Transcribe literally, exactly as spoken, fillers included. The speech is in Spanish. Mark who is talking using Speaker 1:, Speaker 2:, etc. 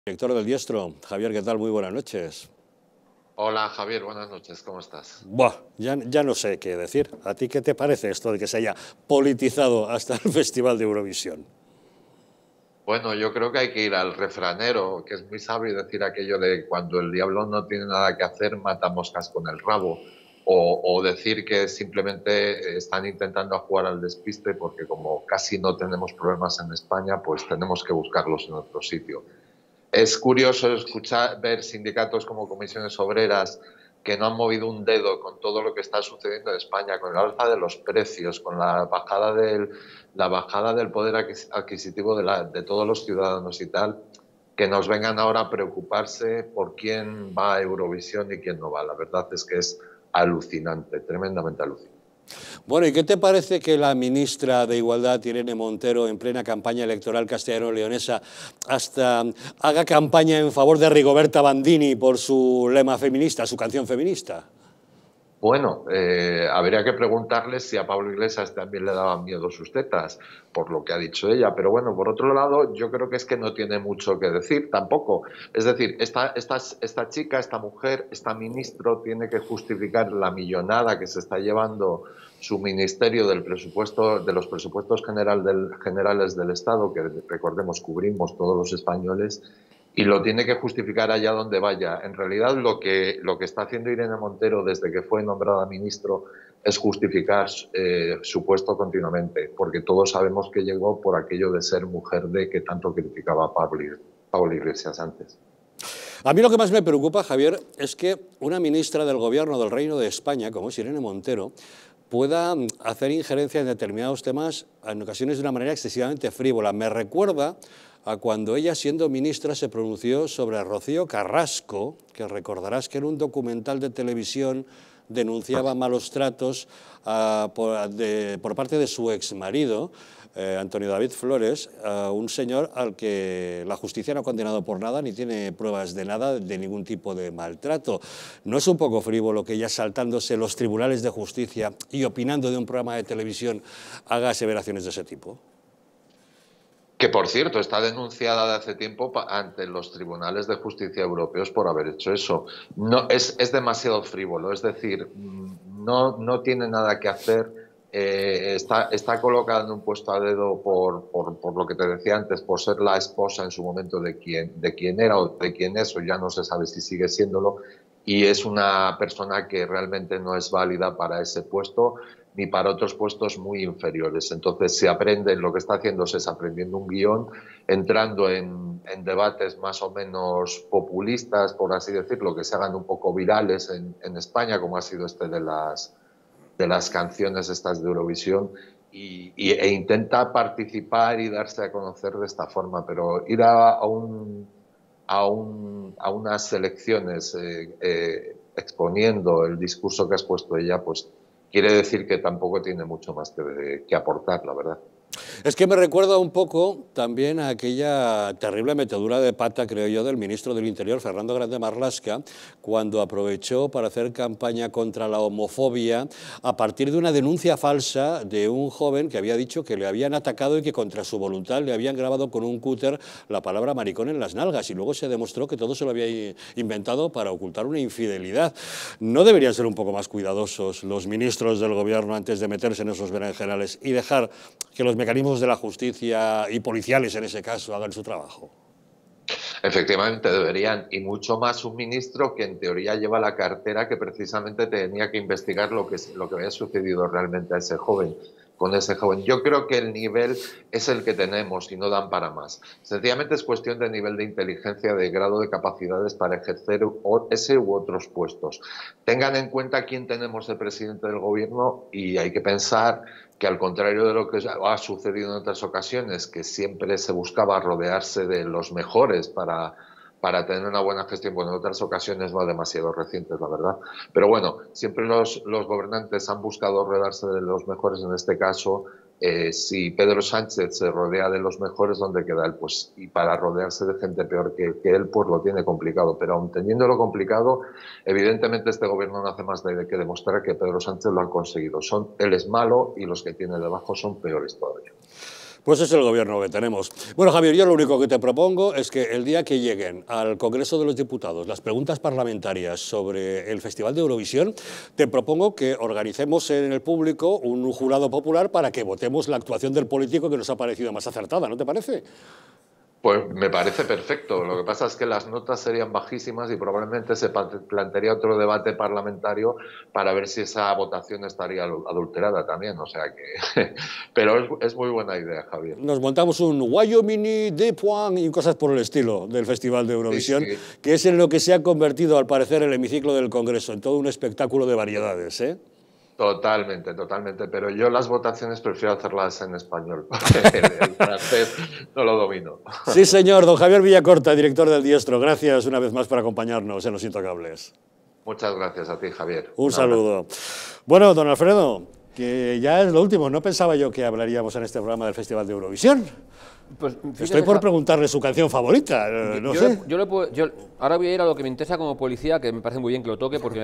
Speaker 1: Director del Diestro. Javier, ¿qué tal? Muy buenas noches.
Speaker 2: Hola Javier, buenas noches, ¿cómo estás?
Speaker 1: Buah, ya, ya no sé qué decir. ¿A ti qué te parece esto de que se haya politizado hasta el Festival de Eurovisión?
Speaker 2: Bueno, yo creo que hay que ir al refranero, que es muy sabio decir aquello de cuando el diablo no tiene nada que hacer, mata moscas con el rabo. O, o decir que simplemente están intentando jugar al despiste porque como casi no tenemos problemas en España, pues tenemos que buscarlos en otro sitio. Es curioso escuchar, ver sindicatos como comisiones obreras que no han movido un dedo con todo lo que está sucediendo en España, con el alza de los precios, con la bajada del, la bajada del poder adquisitivo de, la, de todos los ciudadanos y tal, que nos vengan ahora a preocuparse por quién va a Eurovisión y quién no va. La verdad es que es alucinante, tremendamente alucinante.
Speaker 1: Bueno, ¿y qué te parece que la ministra de Igualdad, Irene Montero, en plena campaña electoral castellano-leonesa, hasta haga campaña en favor de Rigoberta Bandini por su lema feminista, su canción feminista?
Speaker 2: Bueno, eh, habría que preguntarle si a Pablo Iglesias también le daban miedo sus tetas, por lo que ha dicho ella. Pero bueno, por otro lado, yo creo que es que no tiene mucho que decir tampoco. Es decir, esta, esta, esta chica, esta mujer, esta ministro tiene que justificar la millonada que se está llevando su ministerio del presupuesto, de los presupuestos general del, generales del Estado, que recordemos cubrimos todos los españoles, y lo tiene que justificar allá donde vaya. En realidad lo que, lo que está haciendo Irene Montero desde que fue nombrada ministro es justificar eh, su puesto continuamente, porque todos sabemos que llegó por aquello de ser mujer de que tanto criticaba a Pablo, Pablo Iglesias antes.
Speaker 1: A mí lo que más me preocupa, Javier, es que una ministra del Gobierno del Reino de España, como es Irene Montero, pueda hacer injerencia en determinados temas, en ocasiones de una manera excesivamente frívola. Me recuerda a cuando ella, siendo ministra, se pronunció sobre Rocío Carrasco, que recordarás que en un documental de televisión denunciaba malos tratos uh, por, de, por parte de su exmarido, eh, Antonio David Flores, uh, un señor al que la justicia no ha condenado por nada ni tiene pruebas de nada, de ningún tipo de maltrato. ¿No es un poco frívolo que ella, saltándose los tribunales de justicia y opinando de un programa de televisión, haga aseveraciones de ese tipo?
Speaker 2: Que, por cierto, está denunciada de hace tiempo ante los tribunales de justicia europeos por haber hecho eso. No, es, es demasiado frívolo, es decir, no, no tiene nada que hacer, eh, está, está colocada en un puesto a dedo por, por, por lo que te decía antes, por ser la esposa en su momento de quien, de quien era o de quien es, o ya no se sabe si sigue siéndolo, y es una persona que realmente no es válida para ese puesto ni para otros puestos muy inferiores. Entonces se aprende, lo que está haciéndose es aprendiendo un guión, entrando en, en debates más o menos populistas, por así decirlo, que se hagan un poco virales en, en España, como ha sido este de las, de las canciones estas de Eurovisión, y, y, e intenta participar y darse a conocer de esta forma, pero ir a, a un... A, un, a unas elecciones eh, eh, exponiendo el discurso que has puesto ella, pues quiere decir que tampoco tiene mucho más que, que aportar, la verdad.
Speaker 1: Es que me recuerda un poco también a aquella terrible metedura de pata, creo yo, del ministro del Interior, Fernando Grande Marlaska, cuando aprovechó para hacer campaña contra la homofobia a partir de una denuncia falsa de un joven que había dicho que le habían atacado y que contra su voluntad le habían grabado con un cúter la palabra maricón en las nalgas, y luego se demostró que todo se lo había inventado para ocultar una infidelidad. ¿No deberían ser un poco más cuidadosos los ministros del gobierno antes de meterse en esos berenjenales y dejar que los mecanismos de la justicia y policiales, en ese caso, hagan su trabajo?
Speaker 2: Efectivamente deberían, y mucho más un ministro que en teoría lleva la cartera que precisamente tenía que investigar lo que, lo que había sucedido realmente a ese joven, con ese joven. Yo creo que el nivel es el que tenemos y no dan para más. Sencillamente es cuestión de nivel de inteligencia, de grado de capacidades para ejercer ese u otros puestos. Tengan en cuenta quién tenemos de presidente del gobierno y hay que pensar que, al contrario de lo que ha sucedido en otras ocasiones, que siempre se buscaba rodearse de los mejores para, para tener una buena gestión, bueno, en otras ocasiones no demasiado recientes, la verdad. Pero bueno, siempre los, los gobernantes han buscado rodearse de los mejores. En este caso, eh, si Pedro Sánchez se rodea de los mejores, ¿dónde queda él? Pues, y para rodearse de gente peor que, que él, pues lo tiene complicado. Pero aun teniéndolo complicado, evidentemente este gobierno no hace más de que demostrar que Pedro Sánchez lo ha conseguido. Son, él es malo y los que tiene debajo son peores todavía.
Speaker 1: Pues es el gobierno que tenemos. Bueno, Javier, yo lo único que te propongo es que el día que lleguen al Congreso de los Diputados las preguntas parlamentarias sobre el Festival de Eurovisión, te propongo que organicemos en el público un jurado popular para que votemos la actuación del político que nos ha parecido más acertada, ¿no te parece?
Speaker 2: Pues me parece perfecto. Lo que pasa es que las notas serían bajísimas y probablemente se plantearía otro debate parlamentario para ver si esa votación estaría adulterada también. O sea que, pero es, es muy buena idea, Javier.
Speaker 1: Nos montamos un Wyoming de Point y cosas por el estilo del Festival de Eurovisión, sí, sí. que es en lo que se ha convertido, al parecer, el hemiciclo del Congreso, en todo un espectáculo de variedades, ¿eh?
Speaker 2: Totalmente, totalmente, pero yo las votaciones prefiero hacerlas en español. el, el francés no lo domino.
Speaker 1: Sí, señor. Don Javier Villacorta, director del Diestro, gracias una vez más por acompañarnos en Los Intocables.
Speaker 2: Muchas gracias a ti, Javier.
Speaker 1: Un, Un saludo. Bueno, don Alfredo, que ya es lo último. No pensaba yo que hablaríamos en este programa del Festival de Eurovisión. Pues, Estoy por preguntarle su canción favorita, no
Speaker 3: yo,
Speaker 1: sé.
Speaker 3: Le, yo le puedo, yo, ahora voy a ir a lo que me interesa como policía, que me parece muy bien que lo toque, porque